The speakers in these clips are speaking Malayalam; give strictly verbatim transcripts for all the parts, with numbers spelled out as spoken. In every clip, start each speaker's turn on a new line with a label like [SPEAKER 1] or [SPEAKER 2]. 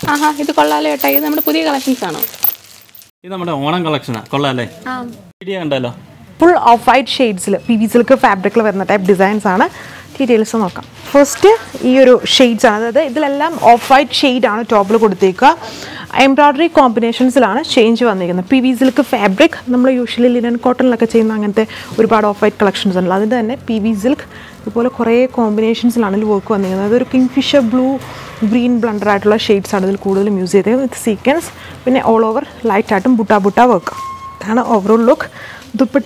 [SPEAKER 1] ആഹാ ഇത് കൊള്ളാലോ ഏട്ടാ. ഇത് നമ്മുടെ പുതിയ കളക്ഷൻസ് ആണോ?
[SPEAKER 2] ഇത് നമ്മുടെ ഓണം കളക്ഷനാ. കൊള്ളാല്ലേ? വീഡിയോ കണ്ടല്ലോ.
[SPEAKER 3] ഫുൾ ഓഫ് വൈറ്റ് ഷെയ്ഡ്സിൽ പി വി സിൽക്ക് ഫാബ്രിക്കിൽ വരുന്ന ടൈപ്പ് ഡിസൈൻസ് ആണ്. ഡീറ്റെയിൽസ് നോക്കാം. ഫസ്റ്റ് ഈ ഒരു ഷെയ്ഡ്സ് ആണ്, അതായത് ഇതിലെല്ലാം ഓഫ് വൈറ്റ് ഷെയ്ഡാണ് ടോപ്പിൽ കൊടുത്തേക്കുക. എംബ്രോയ്ഡറി കോമ്പിനേഷൻസിലാണ് ചേഞ്ച് വന്നിരിക്കുന്നത്. പി വി സിൽക്ക് ഫാബ്രിക് നമ്മൾ യൂഷ്വലി ലിനൻ കോട്ടണിലൊക്കെ ചെയ്യുന്ന അങ്ങനത്തെ ഒരുപാട് ഓഫ് വൈറ്റ് കളക്ഷൻസ് ഉണ്ടല്ലോ, അതിൻ്റെ തന്നെ പി വി സിൽക്ക് ഇതുപോലെ കുറേ കോമ്പിനേഷൻസിലാണ് ഇതിൽ വർക്ക് വന്നിരിക്കുന്നത്. അതൊരു kingfisher blue green blunder ആയിട്ടുള്ള ഷെയ്ഡ്സ് ആണ് ഇതിൽ കൂടുതലും യൂസ് ചെയ്തത് വിത്ത് സീക്വൻസ്. പിന്നെ ഓൾ ഓവർ ലൈറ്റായിട്ടും ബുട്ട ബുട്ട വർക്ക്. ഇതാണ് overall look. Dupatta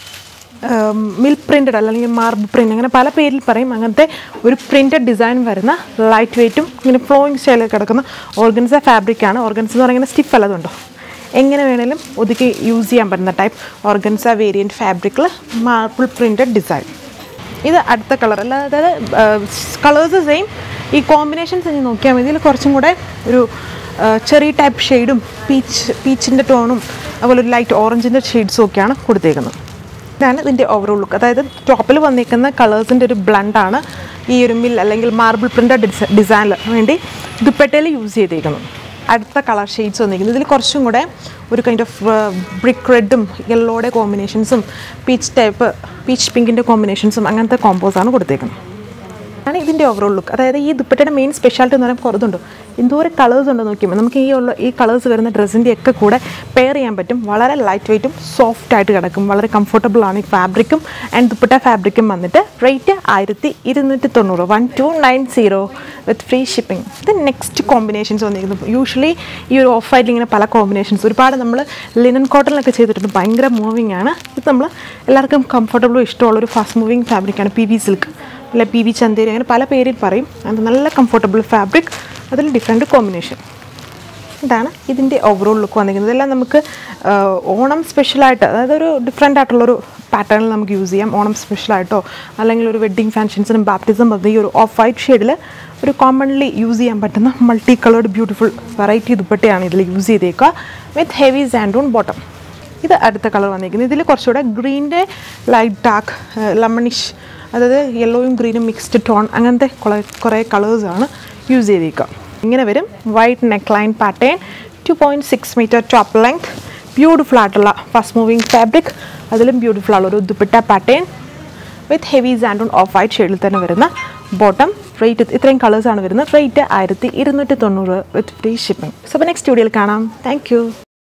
[SPEAKER 3] milk printed അല്ലെങ്കിൽ മാർബിൾ പ്രിൻ്റ് അങ്ങനെ പല പേരിൽ പറയും. അങ്ങനത്തെ ഒരു പ്രിൻറ്റഡ് ഡിസൈൻ വരുന്ന ലൈറ്റ് വെയ്റ്റും ഇങ്ങനെ ഫ്ലോയിങ് സ്റ്റൈലിൽ കിടക്കുന്ന ഓർഗൻസ ഫാബ്രിക്കാണ്. ഓർഗൻസ എന്ന് പറയുന്നത് സ്റ്റിഫ് അല്ലതുണ്ടോ, എങ്ങനെ വേണേലും ഒതുക്കി യൂസ് ചെയ്യാൻ പറ്റുന്ന ടൈപ്പ് ഓർഗൻസ വേരിയൻറ്റ് ഫാബ്രിക്കിൽ മാർബിൾ പ്രിൻറ്റഡ് ഡിസൈൻ. ഇത് അടുത്ത കളർ അല്ല, അതായത് കളേഴ്സ് സെയിം, ഈ കോമ്പിനേഷൻസ് ഇനി നോക്കിയാൽ മതി. ഇതിൽ കുറച്ചും കൂടെ ഒരു ചെറിയ ടൈപ്പ് ഷെയ്ഡും പീച്ച് പീച്ചിൻ്റെ ടോണും അതുപോലെ ഒരു ലൈറ്റ് ഓറഞ്ചിൻ്റെ ഷെയ്ഡ്സും ഒക്കെയാണ് കൊടുത്തേക്കുന്നത്. ഇതാണ് ഇതിൻ്റെ ഓവറോൾ ലുക്ക്. അതായത് ടോപ്പിൽ വന്നിരിക്കുന്ന കളേഴ്സിൻ്റെ ഒരു ബ്ലണ്ടാണ് ഈ ഒരു മിൽ അല്ലെങ്കിൽ മാർബിൾ പ്രിൻ്റഡ് ഡിസൈനിൽ വേണ്ടി ദുപ്പട്ടയിൽ യൂസ് ചെയ്തേക്കുന്നത്. അടുത്ത കളർ ഷെയ്ഡ്സ് വന്നിരിക്കുന്നത് ഇതിൽ കുറച്ചും കൂടെ ഒരു കൈൻഡ് ഓഫ് ബ്രിക്ക് റെഡും യെല്ലോയുടെ കോമ്പിനേഷൻസും പീച്ച് ടൈപ്പ് പീച്ച് പിങ്കിൻ്റെ കോമ്പിനേഷൻസും അങ്ങനത്തെ കോമ്പോസാണ് കൊടുത്തേക്കുന്നത്. ആണ് ഇതിൻ്റെ ഓവറോൾ ലുക്ക്. അതായത് ഈ ദുപ്പട്ടയുടെ മെയിൻ സ്പെഷ്യാലിറ്റി എന്ന് പറയുമ്പോൾ കുറതുണ്ടോ എന്തോരം കളേഴ്സ് ഉണ്ടോ നോക്കിയാൽ നമുക്ക് ഈ ഉള്ള ഈ കളേഴ്സ് വരുന്ന ഡ്രസ്സിൻ്റെ ഒക്കെ കൂടെ പെയർ ചെയ്യാൻ പറ്റും. വളരെ ലൈറ്റ് വെയ്റ്റും സോഫ്റ്റ് ആയിട്ട് കിടക്കും. വളരെ കംഫർട്ടബിൾ ആണ് ഈ ഫാബ്രിക്കും ആൻഡ് ദുപ്പട്ട ഫാബ്രിക്കും. വന്നിട്ട് റേറ്റ് ആയിരത്തി ഇരുന്നൂറ്റി തൊണ്ണൂറ് one two nine zero with free shipping. ഇത് നെക്സ്റ്റ് കോമ്പിനേഷൻസ് വന്നിരിക്കുന്നു. യൂഷ്വലി ഈ ഒരു ഓഫ് വൈറ്റിൽ ഇങ്ങനെ പല കോമ്പിനേഷൻസ് ഒരുപാട് നമ്മൾ ലിനൻ കോട്ടണിലൊക്കെ ചെയ്തിട്ടുണ്ട്. ഭയങ്കര മൂവിങ് ആണ്. ഇത് നമ്മൾ എല്ലാവർക്കും കംഫർട്ടബിളും ഇഷ്ടമുള്ളൊരു ഫാസ്റ്റ് മൂവിങ് ഫാബ്രിക്കാണ്. പി വി സിൽക്ക് അല്ലെ പി വി ചന്തേരി അങ്ങനെ പല പേരിൽ പറയും. അത് നല്ല കംഫർട്ടബിൾ ഫാബ്രിക്, അതിൽ ഡിഫറെൻറ്റ് കോമ്പിനേഷൻ. ഇതാണ് ഇതിൻ്റെ ഓവറോൾ ലുക്ക് വന്നിരിക്കുന്നത്. ഇതെല്ലാം നമുക്ക് ഓണം സ്പെഷ്യലായിട്ട്, അതായത് ഒരു ഡിഫറെൻ്റ് ആയിട്ടുള്ളൊരു പാറ്റേണിൽ നമുക്ക് യൂസ് ചെയ്യാം. ഓണം സ്പെഷ്യലായിട്ടോ അല്ലെങ്കിൽ ഒരു വെഡ്ഡിങ് ഫംഗ്ഷൻസിനും ബാപ്റ്റിസം വന്ന ഈ ഒരു ഓഫ് വൈറ്റ് ഷെയ്ഡിൽ ഒരു കോമൺലി യൂസ് ചെയ്യാൻ പറ്റുന്ന മൾട്ടി കളേർഡ് ബ്യൂട്ടിഫുൾ വെറൈറ്റി ദുപ്പട്ടയാണ് ഇതിൽ യൂസ് ചെയ്തേക്കുക വിത്ത് ഹെവി സാൻഡൂൺ ബോട്ടം. ഇത് അടുത്ത കളർ വന്നിരിക്കുന്നത്. ഇതിൽ കുറച്ചുകൂടെ ഗ്രീൻ്റെ ലൈറ്റ് ഡാർക്ക് ലെമണിഷ്, അതായത് യെല്ലോയും ഗ്രീനും മിക്സ്ഡ് ടോൺ അങ്ങനത്തെ കുറേ കുറേ കളേഴ്സാണ് യൂസ് ചെയ്തേക്കുക. ഇങ്ങനെ വരും. White neck line pattern, two point six metre top length, beautiful ആയിട്ടുള്ള ഫാസ്റ്റ് മൂവിങ് ഫാബ്രിക്, അതിലും ബ്യൂട്ടിഫുൾ ആയുള്ള ഒരു ദുപ്പട്ട പാറ്റേൺ വിത്ത് ഹെവി സാൻഡൂൺ ഓഫ് വൈറ്റ് ഷെയ്ഡിൽ തന്നെ വരുന്ന ബോട്ടം. റേറ്റ് ഇത്രയും കളേഴ്സാണ് വരുന്നത്. റേറ്റ് ആയിരത്തി ഇരുന്നൂറ്റി തൊണ്ണൂറ് വിത്ത് ഫ്രീ ഷിപ്പിംഗ്. സോ അപ്പോൾ നെക്സ്റ്റ് വീഡിയോയിൽ കാണാം. Thank U.